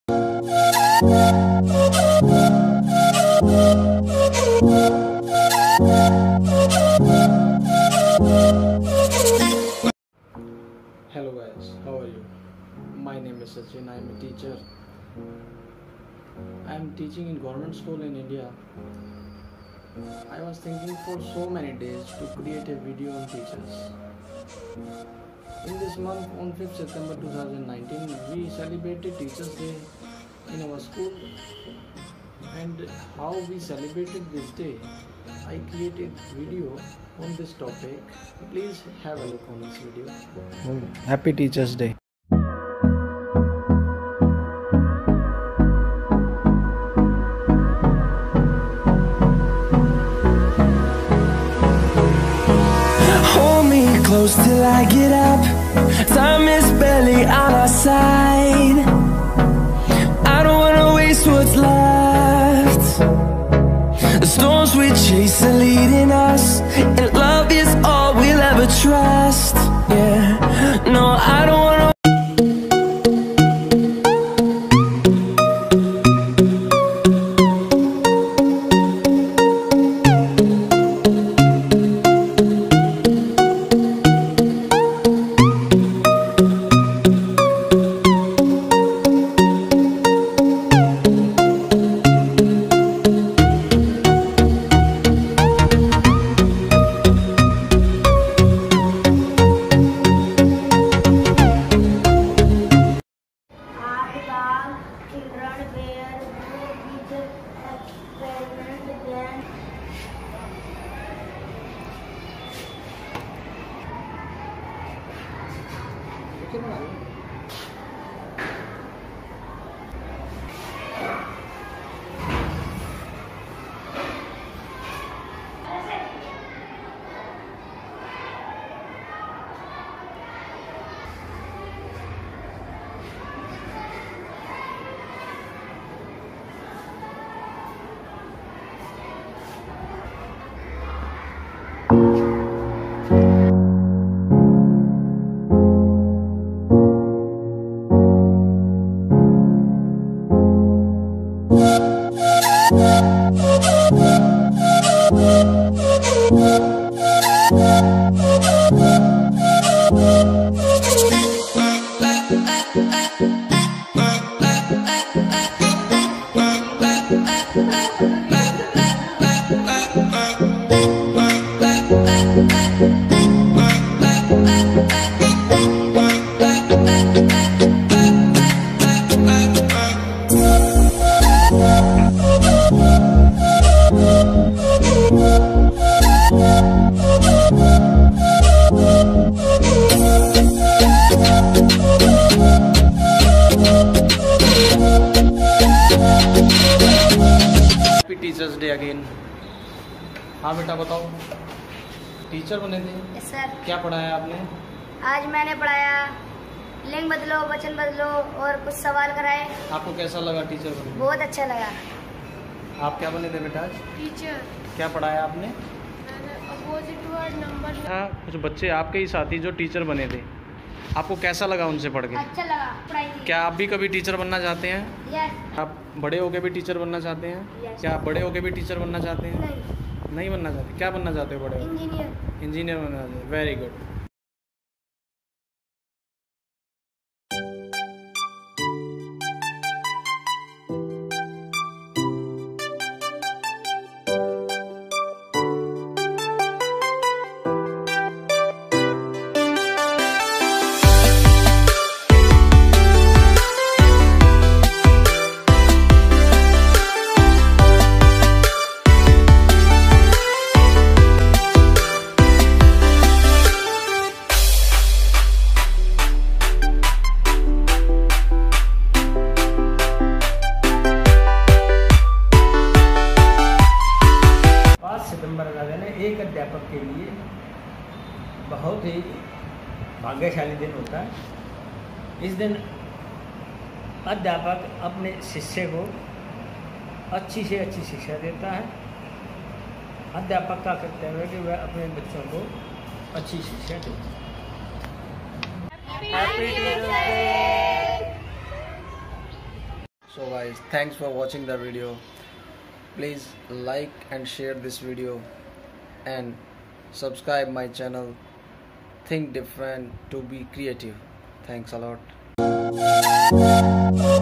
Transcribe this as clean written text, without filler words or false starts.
Hello guys, how are you? My name is Chidren. I am a teacher. I am teaching in government school in India. I was thinking for so many days to create a video on teachers. In this month, on 5th September 2019, we celebrated Teachers Day in our school. And how we celebrated this day, I created video on this topic. Please have a look on this video. Happy Teachers Day. Hold me close till I get up. Time is barely on our side. I don't wanna waste what's left. The storms we chase are leading us, and love is all we'll ever trust. Yeah, no, I don't wanna. Children where each experiment then teachers day again. हाँ बेटा बताओ, teacher बने थे? Yes sir. क्या पढ़ाया आपने? आज मैंने पढ़ाया लिंग बदलो, वचन बदलो और कुछ सवाल कराए। आपको कैसा लगा टीचर बने? बहुत अच्छा लगा। आप क्या बने थे बेटा आज? टीचर। क्या पढ़ाया आपने? Opposite word number. हाँ, कुछ बच्चे आपके ही साथी जो टीचर बने थे, आपको कैसा लगा उनसे पढ़ के? अच्छा लगा पढ़ाई। क्या आप भी कभी टीचर बनना चाहते हैं? यस। आप बड़े होके भी टीचर बनना चाहते हैं? यस। क्या आप बड़े होके भी टीचर बनना चाहते हैं? नहीं बनना चाहते। क्या बनना चाहते हो बड़े होके? इंजीनियर। इंजीनियर बनना चाहते हैं। Very good. एक अध्यापक के लिए बहुत ही भाग्यशाली दिन होता है। इस दिन अध्यापक अपने शिष्य को अच्छी से अच्छी शिक्षा देता है। अध्यापक का कर्तव्य है कि वह अपने बच्चों को अच्छी शिक्षा देता है। Happy teachers day. So guys, thanks for watching the video. Please like and share this video and subscribe my channel. Think different to be creative. Thanks a lot.